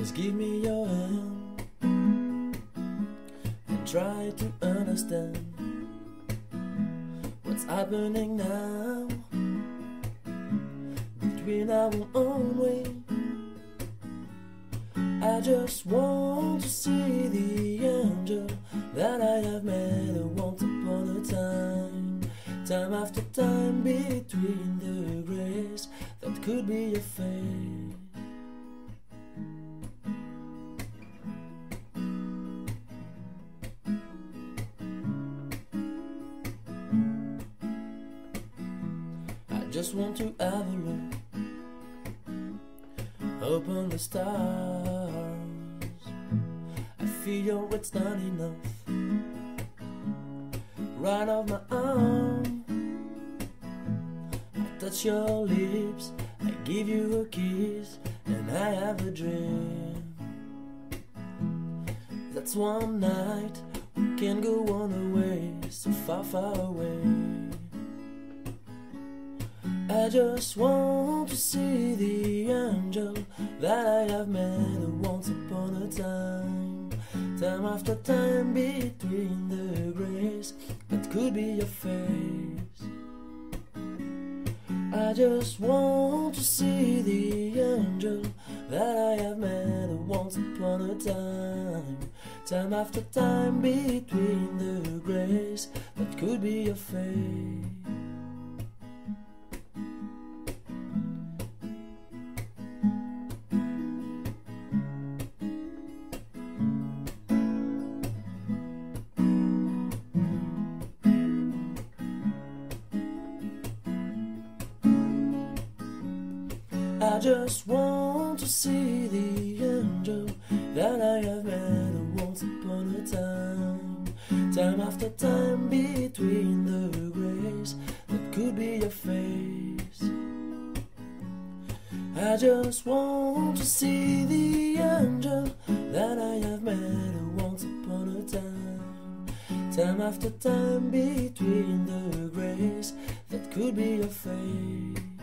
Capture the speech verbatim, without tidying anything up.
Just give me your hand and try to understand what's happening now between our own way. I just want to see the angel that I have met once upon a time. Time after time between the grace that could be your fate. I just want to have a look, open the stars. I feel it's not enough. Right off my arm, I touch your lips, I give you a kiss, and I have a dream. That's one night we can go on away, so far, far away. I just want to see the angel that I have met once upon a time. Time after time between the grace that could be your face. I just want to see the angel that I have met once upon a time. Time after time between the grace that could be your face. I just want to see the angel that I have met once upon a time. Time after time between the grace that could be your face. I just want to see the angel that I have met once upon a time. Time after time between the grace that could be your face.